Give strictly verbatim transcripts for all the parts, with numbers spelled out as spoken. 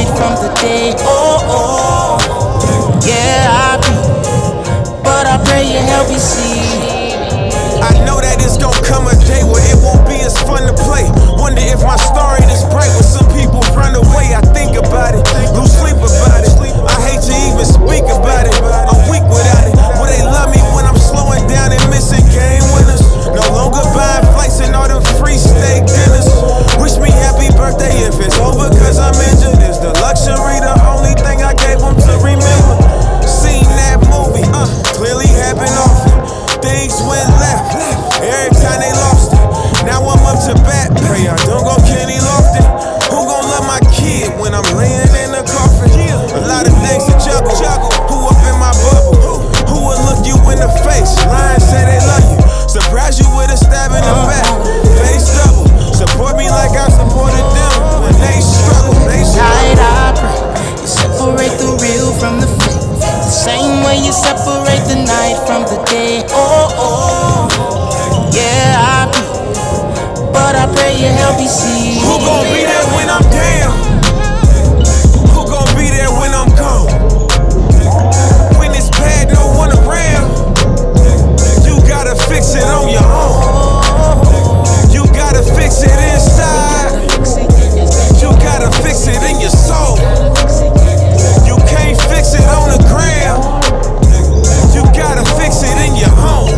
night from the day. Oh, oh, yeah, I do, but I pray you help me see. I know that it's gonna come a day where it won't be as fun to play. Wonder if my star ain't as bright when some people run away. I think about it, lose sleep about it. I hate to even speak about it, I'm weak without it. Will they love me when I'm slowing down and missing game winners? No longer buying flights and all them free steak dinners. Wish me happy birthday if it's over cause I'm injured. Is the luxury the only thing I gave them to remember? Seen that movie, uh, clearly happened often. Things went left, every time they lost it. Now I'm up to bat, pray I don't go Kenny Lofton. Who gon' love my kid when I'm laying in the coffin? A lot of things to juggle, who up in my bubble? Who would look you in the face? Lions say they love you, surprise you with a stab in the back. Face double, support me like I supported them when they struggle. They Night I pray you separate the real from the fake, the same way you separate the night from the day. Oh, oh, yeah, I do, but I pray you help me see. Who gon' be there when I'm down? Who gon' be there when I'm gone? When it's bad, no one around. You gotta fix it on your own. You gotta fix it inside. You gotta fix it in your soul. You can't fix it on the ground. You gotta fix it in your home.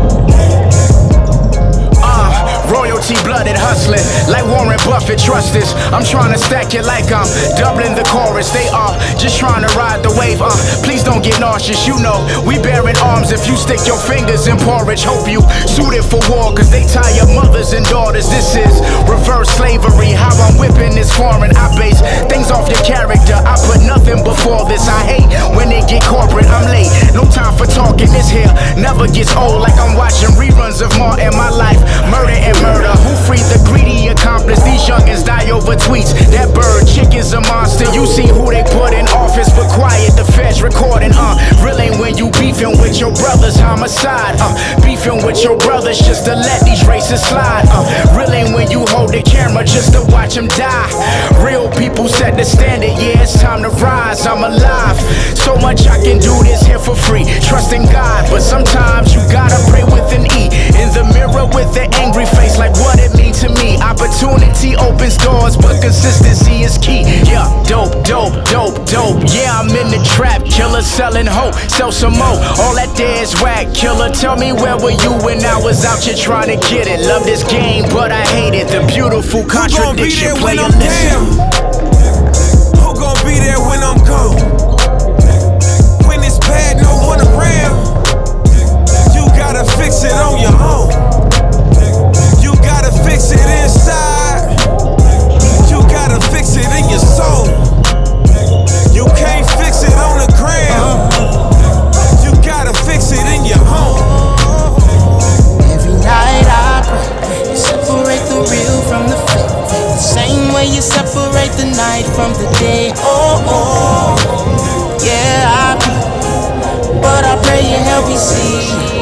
Uh, royalty blooded hustling, like Warren Buffett, trust this. I'm trying to stack it like I'm doubling the chorus. They are just trying to ride the wave. Uh, please don't get nauseous, you know we bearing arms if you stick your fingers in porridge. Hope you suited for war, cause they tie your mothers and daughters. This is reverse slavery, how I'm whipping this foreign. I base things off your character, I put nothing before this. I hate when they get corporate, I'm late, no time for talking. This here never gets old, like I'm watching reruns of Martin. My life, murder and murder. Who freed the greedy accomplice? These youngins die over tweets. That bird chick is a monster. You see who they put in office, but quiet, the feds recording. Uh, real ain't when you beefing with your brother's homicide. Uh, beefing with your brothers just to let these races slide. Uh, real ain't when you hold the camera just to watch them die. Real people set the standard, yeah, it's time to rise. I'm alive, so much I can do this here for free. Trust in God, but sometimes you gotta pray with an E. In the mirror with the angry face, like what it means to me. Opportunity opens doors, but consistency is key. Yeah, dope, dope, dope, dope. Yeah, I'm in the trap, killer selling hope, sell some more. All that there is whack, killer. Tell me where were you when I was out here trying to get it? Love this game, but I hate it. The beautiful contradiction. Play a listen. Who gon' be there when I'm gone? When it's bad, no one around. You gotta fix it on your own. You gotta fix it inside. You gotta fix it in your soul. You can't fix it on the ground. You gotta fix it in your home. Every night I pray you separate the real from the fake, the same way you separate the night from the day. Oh, oh, yeah, I do, but I pray you help me see.